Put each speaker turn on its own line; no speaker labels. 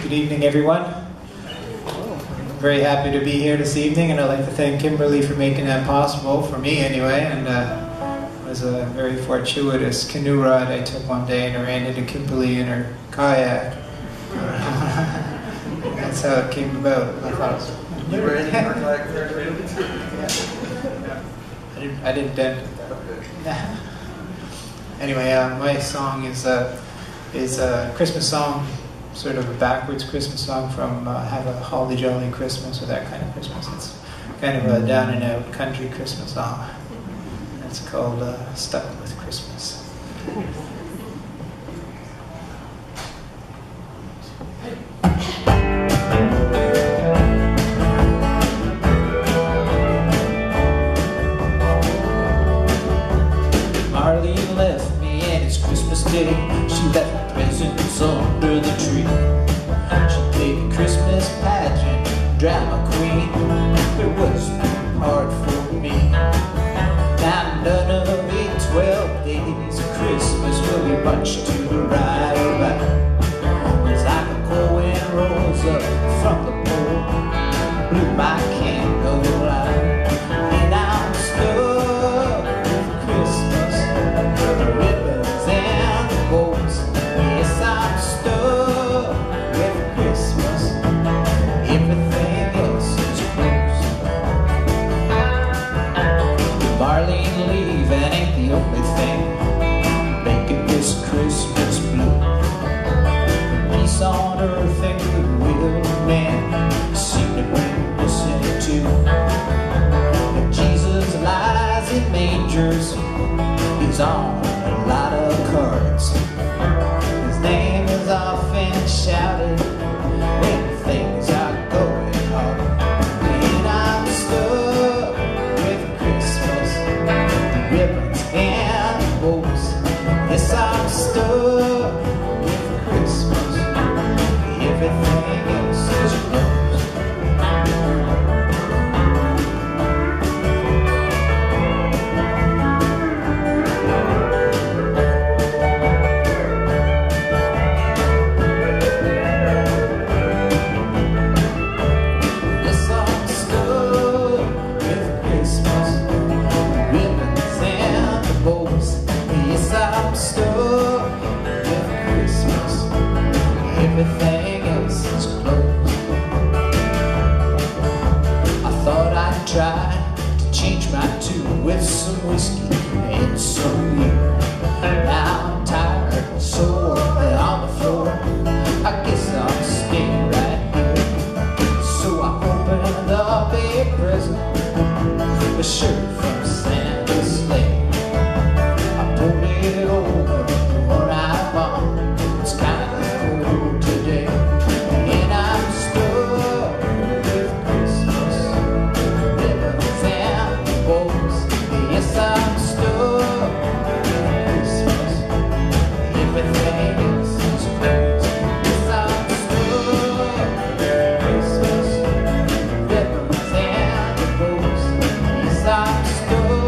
Good evening, everyone. Very happy to be here this evening, and I'd like to thank Kimberly for making that possible, for me anyway. And it was a very fortuitous canoe ride I took one day, and I ran into Kimberly in her kayak. That's how it came about. I thought it was...
You ran in her kayak there?
Yeah. I didn't dent it though. Anyway, my song is a Christmas song, sort of a backwards Christmas song from Have a Holly Jolly Christmas, or that kind of Christmas. It's kind of a down and out country Christmas song. It's called Stuck with Christmas. Marlene left me and it's Christmas Day. She left presents under the tree. She played a Christmas pageant, drama queen. There was no part for me. Now none of the 12 days of Christmas will be much to write about. As I could go and rose up from the pole, blew my candle out, and I'm stuck with Christmas, the ribbons and the bows. Yes, I'm stuck with Christmas. Everything else is closed. Marlene leaving ain't the only thing making this Christmas blue. Peace on earth and goodwill of man seem to be missing too. If Jesus lies in mangers, he's on a lot of cards. His name is often shouted when things are going hard. And I'm stuck with Christmas, the ribbons and the bows. Yes, I'm stuck with Christmas. Everything else is closed. Yes, I'm stuck with Christmas, the ribbons and the bows. Yes, I'm stuck with Christmas. Everything else is closed. I thought I'd try to change my tune with some whiskey and some beer. Now I'm tired and sore and on the floor. I guess I'll stay right here. So I opened up a present, a shirt from Santa's sleigh. I pulled it over the one I bought. It's kind of cold today, and I'm stuck with Christmas, ribbons and bows. Yes, I'm stuck with Christmas. Everything else is closed. Yes, I'm stuck with Christmas, ribbons and bows. Yes, I'm stuck.